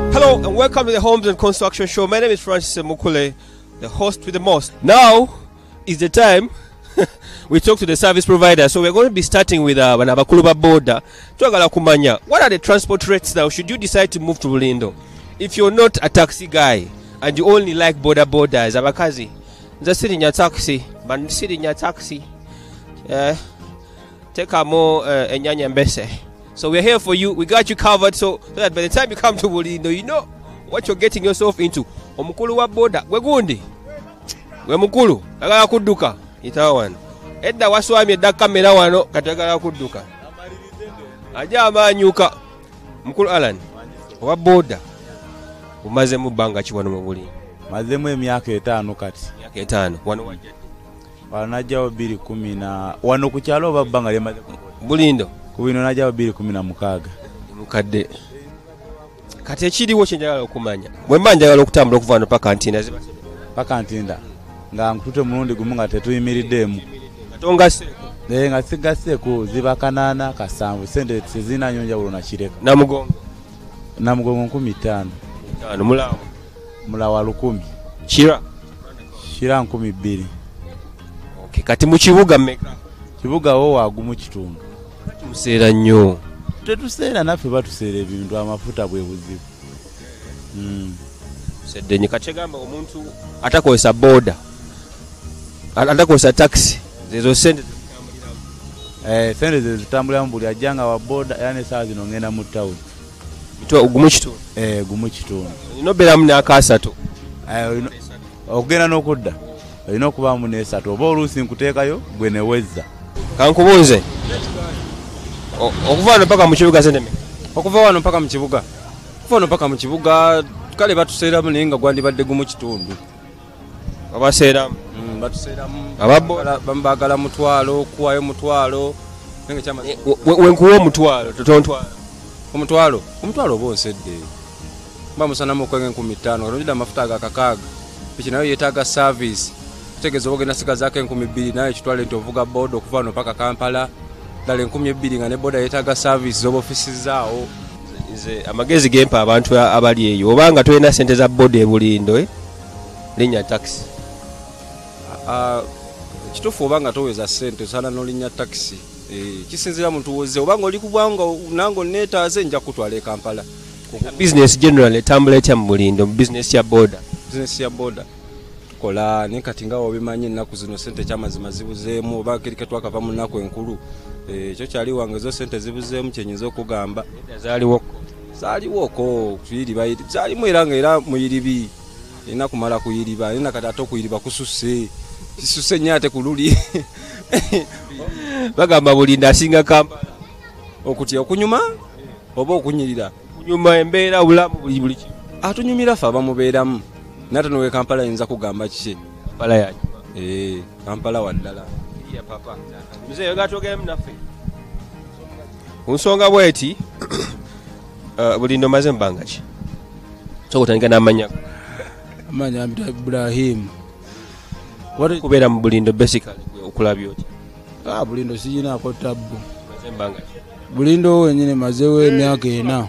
Hello and welcome to the Homes and Construction Show. My name is Francis Mukule, the host with the most. Now is the time we talk to the service provider. So we're going to be starting with Wanabakuluba border. What are the transport rates now should you decide to move to Bulindo? If you're not a taxi guy and you only like borders, abakazi, just sit in your taxi, but sit in your taxi. Take a more enyanya mbese. So we're here for you. We got you covered so that by the time you come to Bulindo, you know what you're getting yourself into. Omukulu wa boda, we gundi. We mukulu, agala kuduka. Itawana. Edda waswami edda kamera wano katagala kuduka. Aja amanyuka. Mukulu Alan. Wa boda. Umaze mu banga ki wano mu Bulindo? Mazemu emyaka 5 kati. Emyaka 5. Wano wajja. Wanajja 210 na wano ku kyalo babanga lyemaze Bulindo. Kubino najja 216. Mukadde. Kati ekiriwo kyenjagala okumanya. Bwe mba njagala okutambula okuva wano paka Ntinda ziba. Paka Ntinda. Nga nkutute mulundi gumu nga tetuyimiriddemu. Katonga se. Nga sigasseko ziba 8 kasanvu sente tezina nyonja bulo na kireka. Namugongo. Namugongo 15. Mulawa. Mulawa 10. Shira 12. Okay, kati mu kibuga mmeka? Kibuga wo wagumu kitundu. Museera nnyo. Tetuseera naffe batuseera ebintu amafuta bwe buzibu. Seddenye kachegamba omuntu atakozesa boda. Atakozesa taxi. Zezo sente sente zitambulira mu buli ajjanga wa boda yani saa zino ngenda mu town. Mitwa ugumu kitundu. Gumu kitundu. Inobera mu n'akasatu. Ogenda n'okudda. Olina okuba mu n'esatu oba oluusi nkuteekayo gwe ne wezza. Kankubuuze. Okuva wano mpaka mu kibuga sente me? Okuva wano mpaka mu kibuga. Okuva wano mpaka mu kibuga kale batuseeramu naye nga gwandibadde gumu kitundu. Abaseeramu? Batuseeramu. Ababbola bambagala mutwalo, kuwayo mutwalo. Nenge kyama. Wenkuwa omutwalo, totontwalo. Omutwalo oba onsedde. Mba musanamu okwenge 15, olwida amafuta agakakaaga. Piki nayo yeetaaga service. Kutegeeza ogenda sigazaako 2000 naye kitwale nti ovuga boda okuva wano mpaka Kampala. Dale 2000 nga ne boda yeetaaga service z'oba ofisi zaawo. Amagezi gempa abantu abali eyo obanga toyina sente za boda e Bulindo linnya taxi. Kituufu obanga toweza sente osana n'olinnya taxi. Kisinzira muntu woze obanga oli kubwanga nango neetaaze nja kutwala e Kampala. Business general etambula etya mu Bulindo, business ya boda. Business ya boda kola ne kati nga obimanyi ennaku zino sente kyamazima zibuzeemu oba kirike twakava mu nnaku enkulu. Ekyo kyali wange zo sente zibuzeemu kyenyinza okugamba. Zaliwoko kuyiriba zalimu era muyiribi ina kumala kuyiriba ina kati ate okuyiriba kususse kisuse nnyate ku luli. Bagamba Bulindo asinga Kampala okutya okunyuma oba okunyirira kunyuma embeera obulamu buli kimu. Atunyumira ffe abamubeeramu nate nowe Kampala yinza kugamba kiki Kampala yanyuma. Kampala waddala ya papa mzee gatogemu naffe unsonga bweti. Bulindo maze mbanga ki so kutandika n'amanya Ibrahim kubeera mu Bulindo basically okulabya oti? Bulindo siyinaako tabbu. Maze mbanga ki Bulindo wenyine mazewo emyaka 4.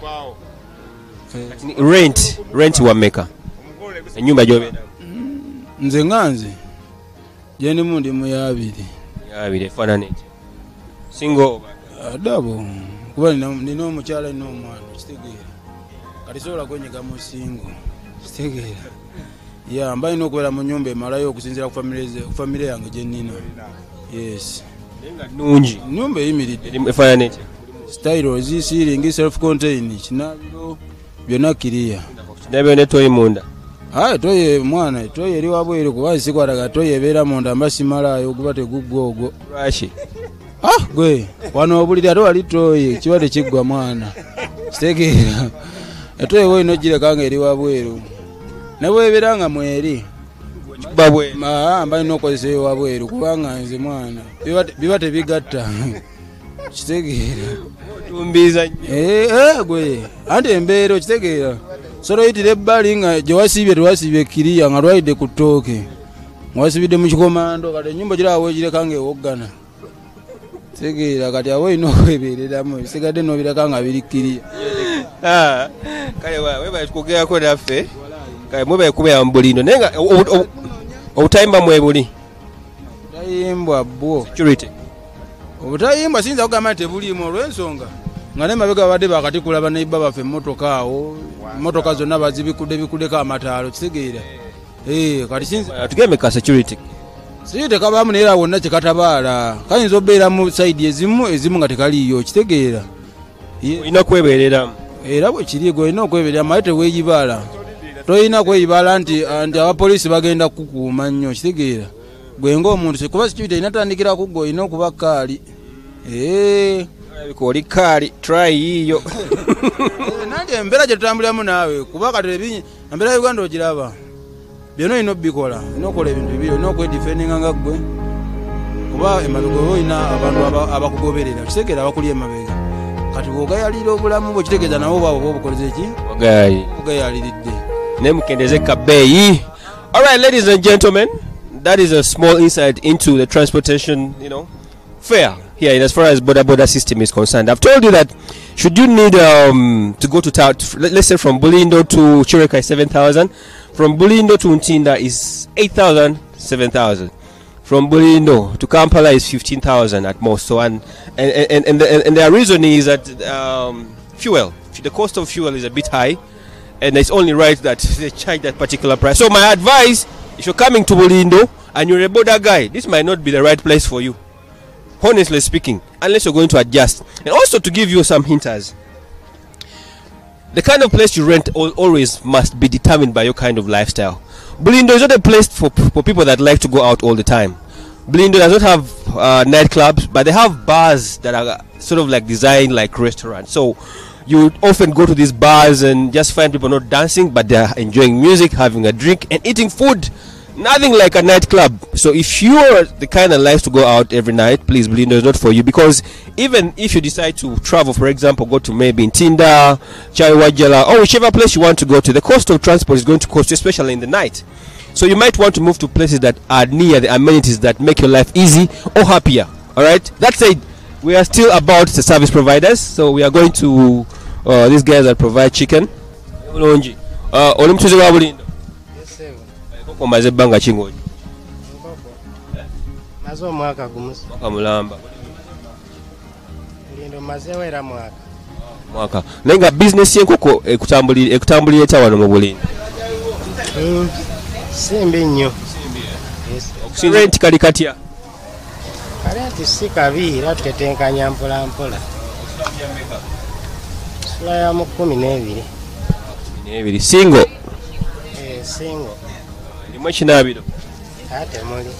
Rent wa meka enyumba gy'obeera? Nze nganze jeni mundi mu yabiri efaanana eti singo adabo kuba nina omukyala nina omwana kitegeera kati sobola kwenyega mu singo kitegeera mba nina okubeera mu nyumba emalayo okusinziira ku famire yange gye nnina. Yes nungi nyumba eyimiridde efaanana eti style ceiling self contained kinabiro byonna kiriya nabyo ne toyi munda. Toye mwana toye eri wabwere kuba sikwataga toye ebeera munda mbasimalayo guba teguggwa ogwo. Lwaki? Gwe wano obuliri ate wali toye kiba tekiggwa mwana kitegeera etoye we ino girekanga eri wabweru ne bwebeera nga mweri mba ina okozesa eyo wabweru kubanga nze mwana biba tebigatta kitegeera gwe anti embeera okitegeera solo yitire ebbali nga gye wasiibye tewasiibye kiriya nga lwalidde ku ttooke mwasibidde mu kikomando kati ennyumba giraawo egirekanga ewoggana tegeera kati awo olina okwebeereramu bisigadde n'obireka nga biri kiriya kale webaye tukugerako naffe kale mwebaye kubeera mu Bulindo naye nga obutayimba mwebuli tayimbwa bwo security obutayimbwa siyinza kugamba nti tebuliimu olw'ensonga nga nemabega babadde bakatikula banaiba baffe emmotoka awo emmotoka zonna bazibikuddeko amataalo kitegeera kati siyinza tugembe ka security siyo tekabaamu naye era wonna kyekatabaala kayinza obeera mu sayidi ezimu nga tekaliiyo kitegeera olina kwebereramu era bwe kiri gwe olina okwebereramu ate teweeyibaala toyina kweyibaala nti abapoliisi bagenda kukuuma nnyo kitegeera gwe ng'omuntu kuba security inatandikira ku gwe olina okuba kaali oli kaali try yiyo nange embeera gye tutambuliramu naawe kuba kati embeera Uganda ogiraba byonna olina obikola olina okukola ebintu bibiri olina okwedifendinga nga ggwe kuba emabega oba olina abantu abakugoberera kitegeera abakuli emabega kati bw'ogayalira obulamu bwe kitegeeza nabo bwabo bobukoleze ki ogayaliridde naye mukendeze kabbeeyi. All right, ladies and gentlemen, that is a small insight into the transportation, fare here as far as border system is concerned. I've told you that should you need to go to town, let's say from Bulindo to Chireka is 7,000, from Bulindo to Ntinda is 8,000, 7,000. From Bulindo to Kampala is 15,000 at most. So and their reason is that fuel, the cost of fuel is a bit high, and it's only right that they charge that particular price. So my advice, if you're coming to Bulindo and you're a border guy, this might not be the right place for you, honestly speaking, unless you're going to adjust. And also to give you some hinters, the kind of place you rent always must be determined by your kind of lifestyle. Bulindo is not a place for people that like to go out all the time. Bulindo does not have nightclubs, but they have bars that are sort of like designed like restaurants. So you often go to these bars and just find people not dancing, but they're enjoying music, having a drink and eating food. Nothing like a nightclub. So if you're the kind that likes to go out every night, please, Bulindo is not for you, because even if you decide to travel, for example, go to maybe Ntinda, Chaiwajala, or whichever place you want to go to, the cost of transport is going to cost you, especially in the night. So you might want to move to places that are near the amenities that make your life easy or happier. All right. That said, we are still about the service providers. So we are going to these guys that provide chicken. Omaze ebbanga kingoji maze omwaka gumusi mulamba Bulindo mazeewo era mwaka naye nga bizinesi y'enkoko ekutambulira etya wano mu Bulindo? simbi nnyo okusinzira nti kali katya? kale nti si kabi era tutetenkanya mpola mpola sula ya mu 12 singo singo limu ekinaabiro ate muli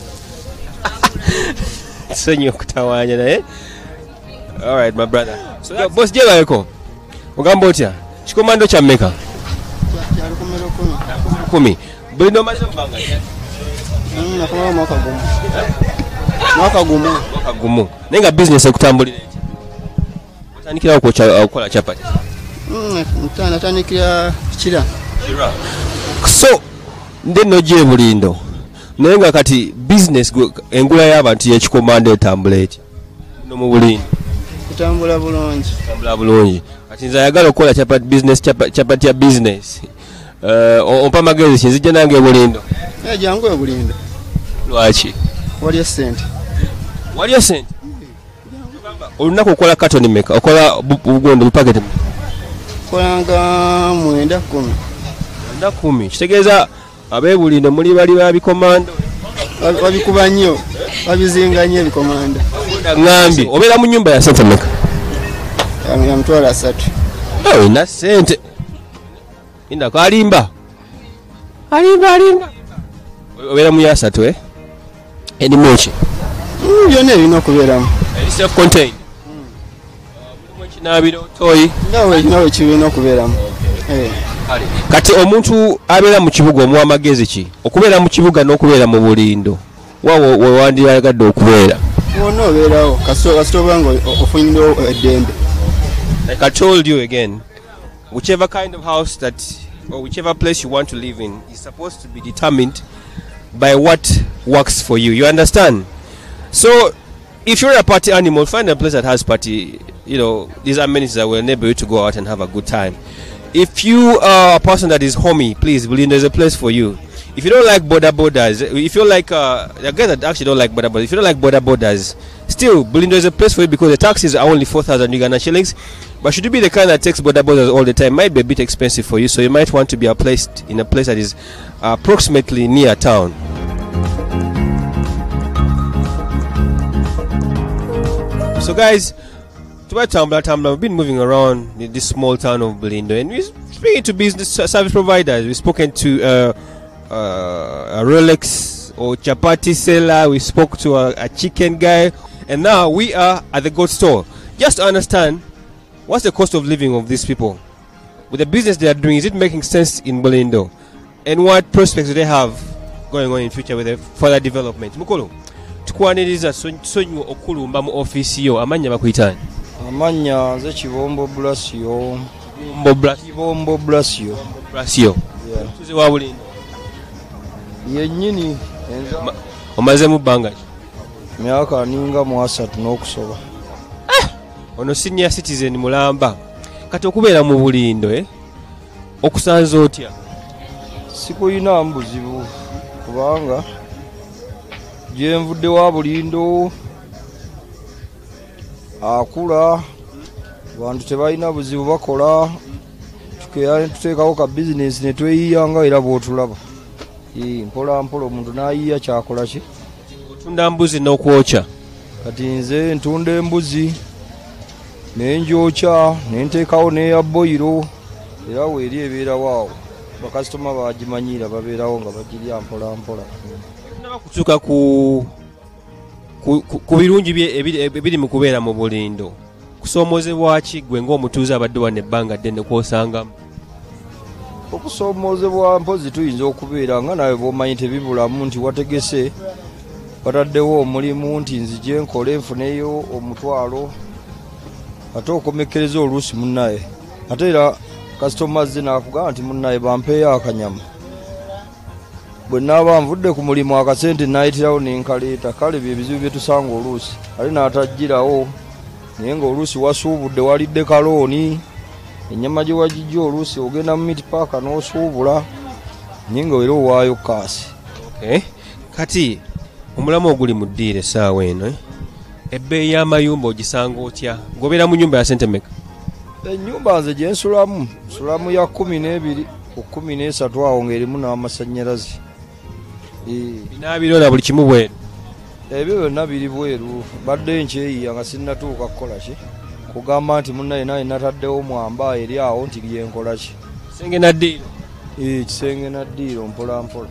sonyi okutawaanya naye. Alright my brother, so boss jebayeko ogamba otya kikomando kya mmeka? kyali kumero 10. Bulindo maze mbanga nakola mwaka gumu naye nga business ekutambulira eti otandikira okukola chapati? natandikira kira. So nde nojje Bulindo naye nga kati business engula y'abantu yekikomando etambula eti no mu Bulindo? Kutambula bulungi. Kati nze ayagala okukola chapati ya business. Ompa amagezi kinzijja nange e Bulindo. Jangu e Bulindo. Lwaki? Waliyo sente. Olunaku okola katoni meka? Okola bugondo bupaketi? Kolanga 9-10. Kitegeeza ab'e Bulindo muli bali babikomando? Babikuba nnyo, babizinga nnyo ebikomando. Ngambye obeera mu nnyumba ya sente meka? Ya mutwala 3. Olina sente. Inda kalimba. Obeera mu ya 3 Erimu ki? Byonna ebirina okubeeramu. Self contained. Ekinaabiro toyi. Nawe kirina okubeeramu. Kati omuntu abeera mu kibuga omuwa magezi ki? Okubeera mu kibuga n'okubeera mu Bulindo wawo wewandiyagadde okubeera? Wonna obeerawo kasitoba nga ofunyirewo eddembe. Like I told you again, whichever kind of house or whichever place you want to live in is supposed to be determined by what works for you. You understand? So if you're a party animal, find a place that has party these amenities that will enable you to go out and have a good time. If you are a person that is homey, please, Bulindo is a place for you. If you don't like borders, if you like, the guys that actually don't like borders, if you don't like borders, still, Bulindo is a place for you because the taxis are only 4,000 Uganda shillings. But should you be the kind that takes borders all the time, it might be a bit expensive for you. So you might want to be placed in a place that is approximately near town. So guys, to my Tambla, we've been moving around in this small town of Bulindo, and we're speaking to business service providers. We've spoken to a Rolex or chapati seller. We spoke to a chicken guy, and now we are at the goat store. Just to understand, what's the cost of living of these people? With the business they are doing, is it making sense in Bulindo? And what prospects do they have going on in future with the further development? Mukolo, tukwaniriza sonyo okulumba mu office yo, amanya bakuyitani? Amanya nze Kibombo Blasio. Kibombo Blasio. Blasio. Yeah. Tuze wa Bulindo. Yennyini enza omaze mu bbanga myaka ninga mu 3 n'okusoba. Ono senior citizen mulamba kati okubeera mu Bulindo okusanza otya? Sikuyina mbuzibu kubanga gyenvudde wa Bulindo akula bantu tebalina buzibu bakola tuteekawo ka bizinesi ne tweyiyanga era bw'otulaba mpola mpola omuntu n'ayiya kyakola ki otunda mbuzi n'okwokya. Kati nze ntunda embuzi nenjokya nenteekawo n'eya boyiro era weeri ebeerawo awo bakasitoma bagimanyira babeerawo nga bagirya mpola mpola. Kutuuka ku birungi ebiri mu kubeera mu Bulindo, kusoomozebwa ki gwe ng'omutuuze abadde wano ebbanga ddene kwosangamu? Okusoomozebwa mpozi tuyinza okubeera nga nawe bw'omanyi tebibulamu nti wategese bataddewo omulimu nti nzije nkole nfuneyo omutwalo ate okomekkereza oluusi munnaye ate era kasitoma ze naakugamba nti munnaye bampeeyo akanyama bwe naaba nvudde ku mulimu akasente nayitirawo nenkaleeta kale bye bizibu bye tusanga oluusi ali n'atagirawo naye ng'oluusi wasuubudde walidde kalooni ennyama gye wagijja oluusi ogenda mu meat park n'osuubula naye nga era owaayo kaasi. Kati omulamu oguli mu ddiiro essaawa eno ebbeeyi y'amayumba ogisanga otya? Gobeera mu nyumba ya sente meka? Ennyumba nze gye nsulamu ya 12 ku 13 awo ng'erimu n'amasannyalaze. Binaabiro na buli kimu bweru? Ebyo byonna biri bweru. Badde nkyeyiya nga sinnatuuka kukola ki kugamba nti munnaye naye nataddewo mwamba eri awo nti lyenkola ki. Kisenge na ddiiro? Kisenge na ddiiro mpola mpola.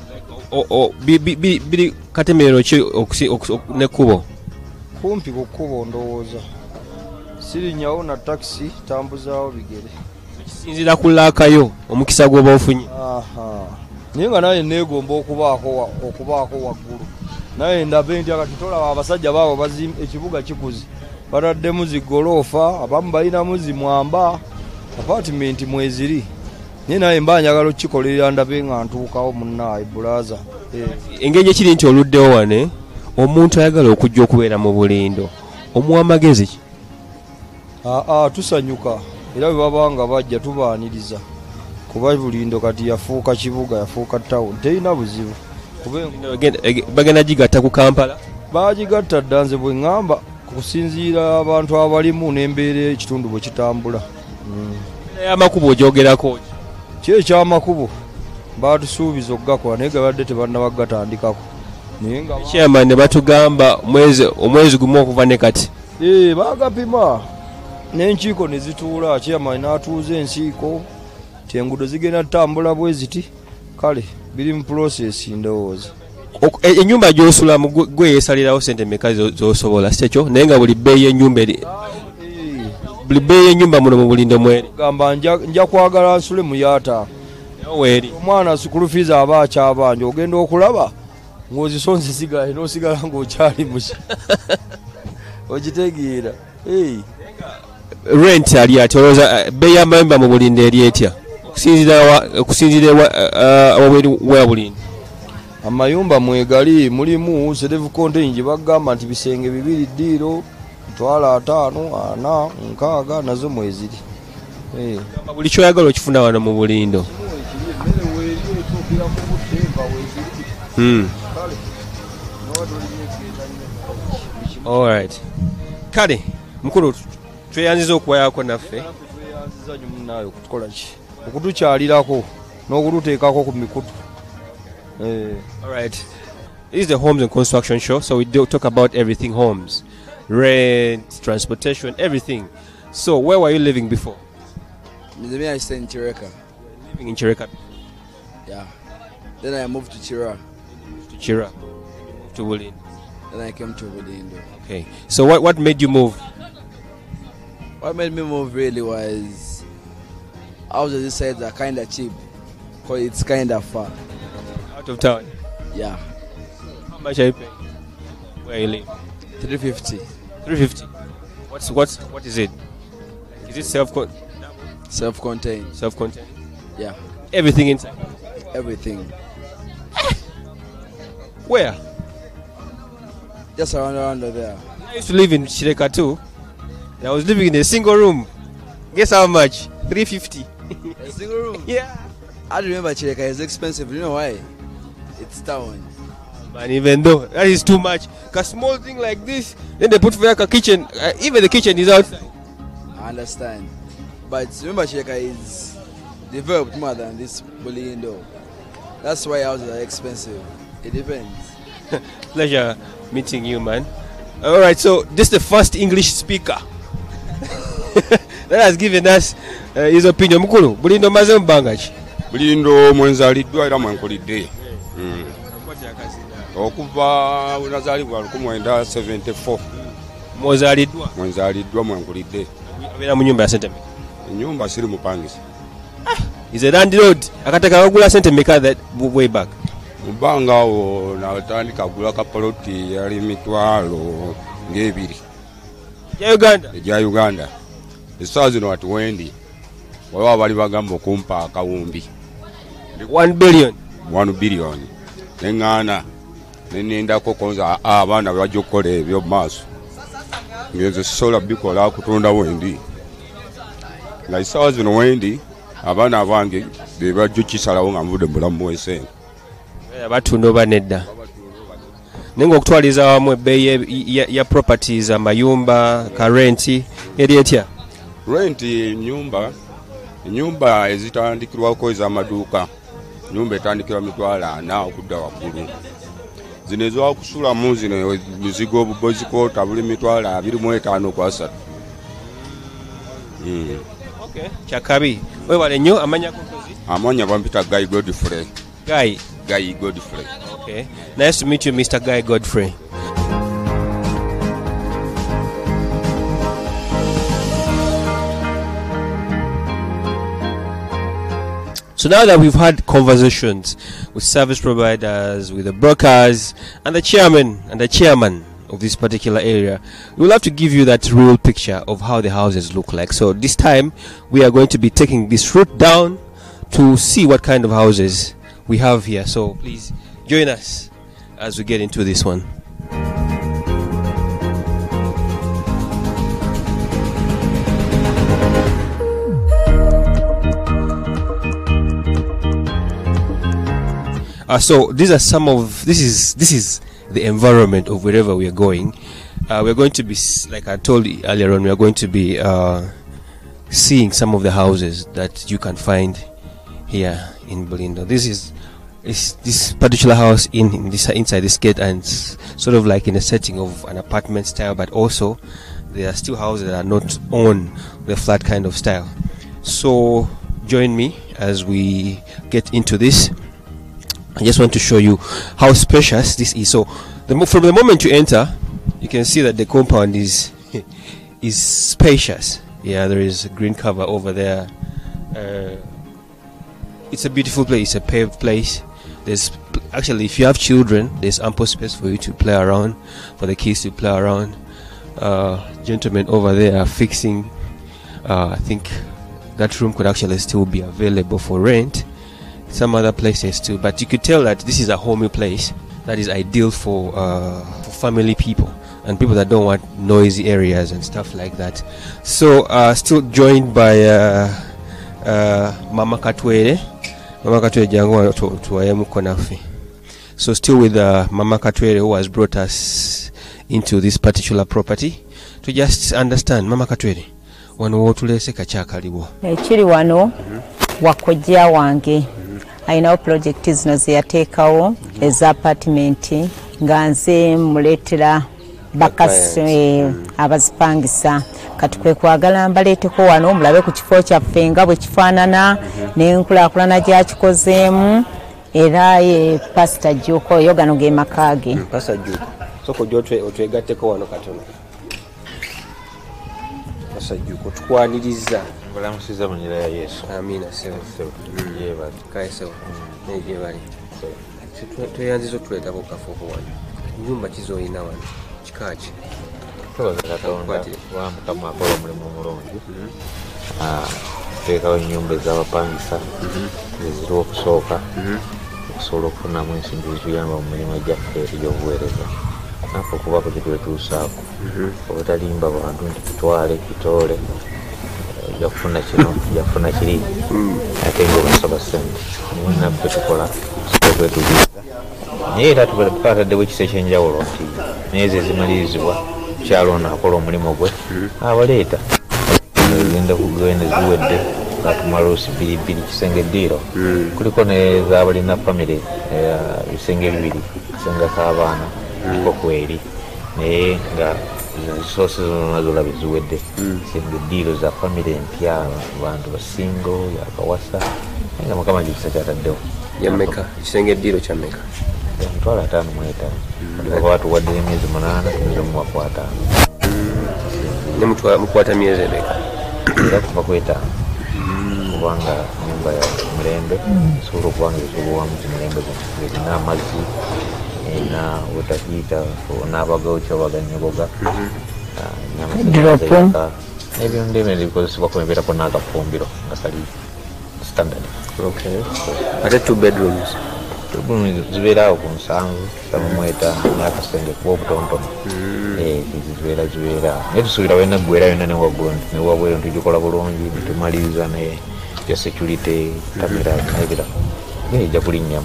Biri katemerero ki n'ekkubo? Kumpi ku kkubo ndowooza. Sirinnyawo na takisi tambuzaawo bigere. Kisinziira ku laakayo omukisa gw'oba ofunye. Naye nga naye neegomba okubaako waggulu. Naye ndabe nti akati tolaba abasajja baabo bazimba ekibuga kikuzi. Bataddemu zigoloofa, abamu balinamu zimwamba, apartment mweziri. Naye naye mba njagala okukikolerera ndabe nga ntuukawo munnaayi bulaaza. Engeri ekiri nti oluddewo wane omuntu ayagala okujja okubeera mu Bulindo omuwa amagezi ki? Tusanyuka era bwe baba nga bajja tubaaniriza kuba Bulindo kati yafuuka kibuga, yafuuka town, terina buzibu. Bagenda gigatta ku Kampala? Bagigatta dda, nze bwe ŋŋamba kusinziira abantu abalimu n'embeera ekitundu bwe kitambula. Amakubo ogyogerako ki? Ekyamakubo baatusuubiza okugakola naye gabadde tebannabaggatandikako. Chairman ne batugamba omwezi gumu okuva ne kati. Bagapima n'enkiiko ne zituula, chairman n'atuuza ensiiko nti enguudo zigenda tutambula bwe ziti, kale biri mu process ndowooza. Ennyumba gy'osulamu gwe yeesalirawo sente meka z'osobola si ekyo? Naye nga buli bbeeyi y'ennyumba muno mu Bulindo mweri gamba nja kwagala nsule mu yaata omwana sukulu fees aba akyabanja ogenda okulaba ng'ozisonze sigala n'osigala ng'okyali muki okitegeera. Rent ali ati olowooza bbeeyi y'amayumba mu Bulindo eri etya okusinziira wabweru wa Bulindo? Amayumba mwegali mulimu self contained gye bagamba nti bisenge 2 ddiiro emitwalo 5 4 6 nazo mweziri. Buli kyoyagala okifuna wano mu Bulindo. Alright. Kale mukulu tweyanziza okuwayako naffe. Naye okutukola ki? Okutukyalirako n'okututeekako ku mikutu. Alright. This is the Homes and Construction Show, so we do talk about everything homes, rent, transportation, everything. So where were you living before? I stayed in Chireka. Living in Chireka. Yeah. Then I moved to Chira. To Chira. To Bulindo. Then I came to Bulindo. Okay. So what made you move? What made me move really was houses this side are kind of cheap, because it's kind of far. Out of town? Yeah. How much are you paying? Where you live? 350. 350. What is it? Is it Self-contained. Self-contained? Yeah. Everything inside? Everything. Where? Just around there. I used to live in Chireka too. I was living in a single room. Guess how much? 350. A single room? Yeah. I remember Chireka is expensive. You know why? It's town. And even though that is too much, a small thing like this, then they put for like a kitchen. Even the kitchen is outside. I understand. But remember Chireka is developed more than this Bulindo. That's why houses are expensive. It depends. Pleasure meeting you, man. Alright, so this is the first English speaker that has given us his opinion. Mukulu, Bulindo maze mbangachi? Bulindo mwenzaliddwa era mwenkulidde. Okuva unazalibwa 1974. Mwenzaliddwa mwenkulidde. Abera mu nyumba ya sente mmeka? Nyumba siri mupangisa. Is a landlord akataka kugula sente mmeka that way back? Mubanga awo natandika kugula kapoloti yali mitwalo ng'ebiri. Ya Uganda? Eja Uganda. Essaawa zino wati wendi waliwo abali bagamba okumpa akawumbi 1 billion. 1 billion neŋŋaana nenendako konza abaana bajja okukola ebyo maaso ngenze sisobola bikola kutunda wendi nga essaawa zino wendi abaana abange be bajja okisalawo nga nvudde mubulamu bw'ensente batunda oba nedda naye ngaokutwaliza wamu ebbeeyi ya properties amayumba ka renti eri etya? Renti nyumba ezitandikirwako ez'amaduuka nyumba etandikirwa mitwalo 4 okudda waggulu. Zino ezakusulamu zino mizigo buzikoota buli mitwalo 25 okwasatu. Okay. Kyakabi webale nnyo amanya kukozi? Amanya bampita Guy Godfrey. Guy Godfrey. Okay. Nice to meet you, Mr. Guy Godfrey. So now that we've had conversations with service providers, with the brokers, and the chairman of this particular area, we will have to give you that real picture of how the houses look like. So this time we are going to be taking this route down to see what kind of houses we have here. So please join us as we get into this one. So these are some of this is the environment of wherever we are going. We are going to be, like I told you earlier on, we are going to be seeing some of the houses that you can find here in Bulindo. This particular house inside this gate, and sort of like in a setting of an apartment style, but also there are still houses that are not on the flat kind of style. So join me as we get into this. I just want to show you how spacious this is. So from the moment you enter, you can see that the compound is spacious. Yeah, there is a green cover over there. It's a beautiful place. It's a paved place. There's actually, if you have children, there's ample space for you to play around, for the kids to play around. Gentlemen over there are fixing. I think that room could actually still be available for rent. Some other places too, but you could tell that this is a homey place that is ideal for family people and people that don't want noisy areas and stuff like that. So still joined by Mama Katwere. Mama Katwere jangu tuwaye mukonafi. So still with Mama Katwere, who has brought us into this particular property to just understand. Mama Katwere, wano wotulese kachakaliwo. Ekiri wano wakojja wange ayinawo project zino ze yateekawo eza apartment nga nze muleetera bakase abazipangisa kati kwe kwagala mbaleeteko wano mulabe ku kifo kyaffe nga bwe kifaanana n'enkulaakulana gyakikozeemu era ye Pastor Juko yo gano ge makage. Pastor Juko soko jotwe otwegatteko wano katono. Pastor Juko tukwaniriza balamusiza mu njira ya Yesu. Amina sewa. Yeba kai sewa. Neje bali. Tuyanziza okuleeta ku kafo wano. Nyumba kizoyina wano. Kikaaki. Tobaza Katonda wa Mukama akola omulimu omulungi. Teekawo ennyumba ez'abapangisa eziri okusooka okusobola okufunamu ensimbi ezituyamba mu mirimu gyaffe egy'obuweereza. Naffe okubako gye twetuusaako obutalimba bantu nti kitwale kitoole yakufuna kino yakufuna kiri ate ng'obasaba ssente naye nabbe tukola twetuuliza naye era tukataddewo ekisa ekyenjawulo nti naye ezo ezimalirizibwa kyalona akola omulimu gwe abaleeta genda kugenda ziwedde ngatumala oluusi bbiri kisenge ddiiro kuliko nez'abalina famire ebisenge bibiri kisenge k'abaana kuliko kweri naye nga zisoose zonazo labe ziwedde kisenge ddiiro za famire empya abantu basingo yakawasa nga mukama gikisa kyataddewo yameka kisenge ddiiro kyameka emitwalo 55 ndikuba batuwadde emyezi 8 tumize mu mwaka wa 5 ne mukwata myezi emeka era kuva ku 5 kubanga nyumba ya mulembe sobola okubanga ebisobowamu kimulembe erina amazzi erina wetakiita n'abagawo kyabaganyaboga ebyo ndeme ebikozesebwa kubeerako n'akafumbiro nga kali standard. Ate 2 bedrooms zibeerawo ku 7 samumweta n'akasenge kuba obutontono zibeera naye tusuubira wena ggwera yonna newabweru ntugikola bulungi nitumaliriza naye ya security kamera naebira ejja kulinnyamu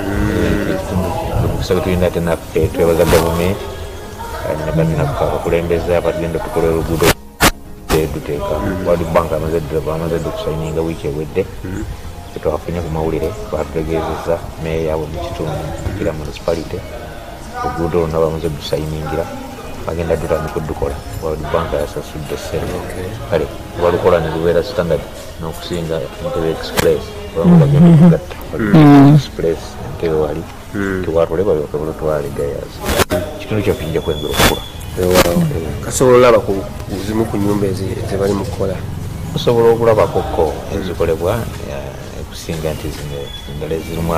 tusabe tulina ate naffe twebaza gavumenti nakakulembeza abatugenda tukola oluguudo duteeka World Bank amaze okusayininga wiiki ewedde tetwafunye ku mawulire batutegeezezza meeya yaabwe mu kitundu kira municipality oluguudo lwonna bamaze dusayiningira bagenda dutandika okudukola World Bank yasasudde ssente kale balukola ne lubeera standard n'okusinga Entebbe Express kubanga bagenda okugatta Express Entebbe wali tiwatule balyoke bulutwale gayazi ekitundu kyaffe kijja kwengera okukula kasobola olaba ku zimu ku nyumba ezibali mu kukola osobola okulabakoko ezikolebwa kusinga nti endala ezirimu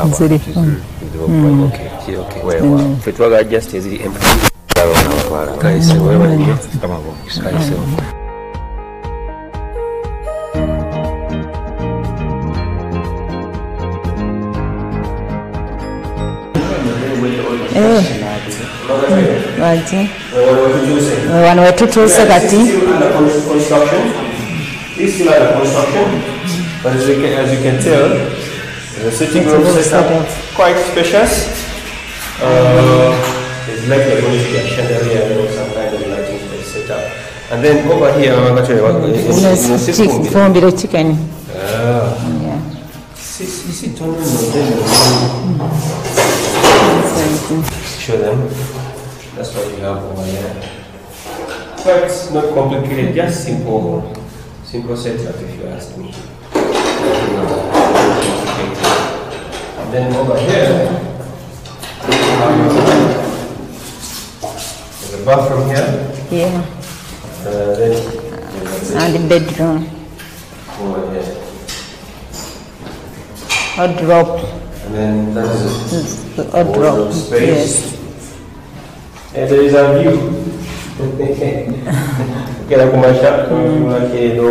ffe twagala just eziri empty. Wano wetutuuse kati This is still under construction, but as you can tell, the sitting room setup quite spacious. It's like you're going to be a chandelier or some kind of lighting set up. And then over here, I'm going to tell you fumbiro chicken. Yeah. Show them. That's what you have over here. But it's not complicated, just simple setup if you ask me. And then over here, there's a bathroom here. Yeah. Then and the bedroom. Over here. A drop. And then that's a drop. Space. Yes. And there is a view. Kera kumasha kedo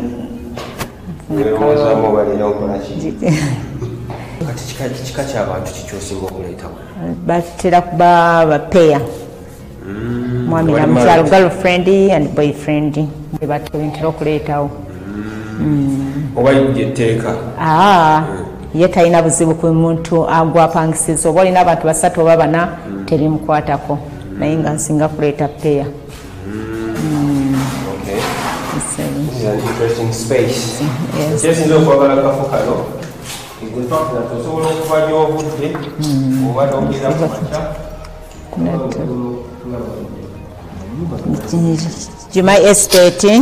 ngezamo bali nokola ki kati kika ky'abantu kikyosinga okuleetawo batera kuba bapeya mwami na mukyalo girlfriend and boyfriend bwe batyo ntera okuleetawo oba yeteeka ye talina buzibu ku muntu agwapangisiza oba olina abantu 3 oba 4 terimukwatako naye nga nsinga kuleeta peya. This is an interesting space. Yes. Just in the Kafokano, you will talk that also over your wood day, over Jumai Estate.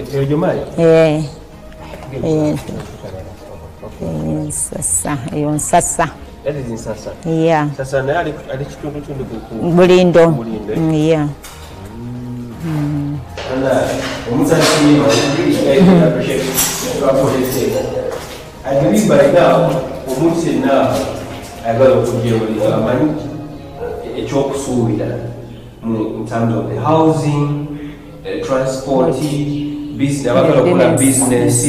Sasa. That is in Sasa. Yeah. Sasa na Bulindo. Yeah. I believe by now, I got a job in terms of the housing, transport, business,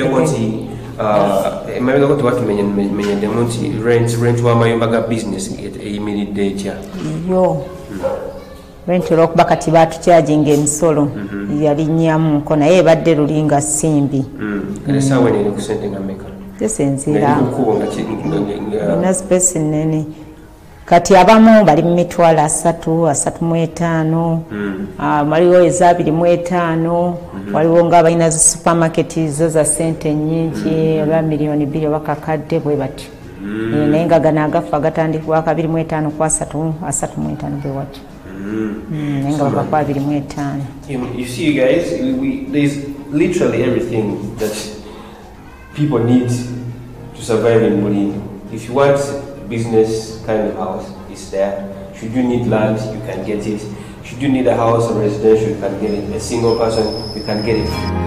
Rentero okuba kati batukyajinga emisolo yalinnyamuko naye ebadde lulinga simbi tesinzira ina space nene kati abamu bali mu mitwalo 3, 35 waliwo eza 25 waliwo nga abalina zi supermarket zo za sente nnyingi oba miliyoni 2 oba kakadde bwe bati naye nga gano agafa gatandikwa 25 kwa 35 bwe wati. You see, guys, there's literally everything that people need to survive in Bulindo. If you want a business kind of house, it's there. Should you need land, you can get it. Should you need a house or residential, you can get it. A single person, you can get it.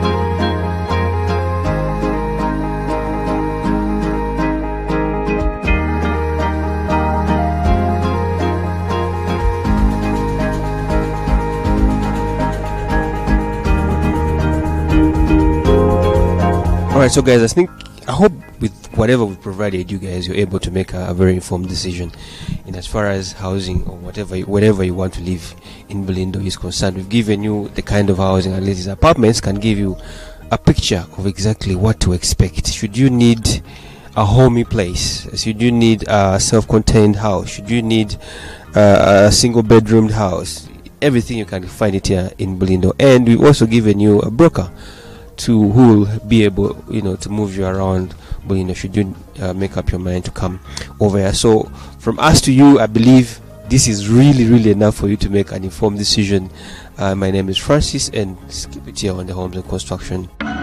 Alright, so guys, I hope with whatever we provided you guys, you're able to make a very informed decision in as far as housing or whatever you want to live in Bulindo is concerned. We've given you the kind of housing, at least these apartments can give you a picture of exactly what to expect. Should you need a homey place? Should you need a self-contained house? Should you need a single bedroomed house? Everything you can find it here in Bulindo. And we've also given you a broker who will be able, to move you around Bulindo should you make up your mind to come over here. So from us to you, I believe this is really enough for you to make an informed decision. My name is Francis, and keep it here on the Homes and Construction.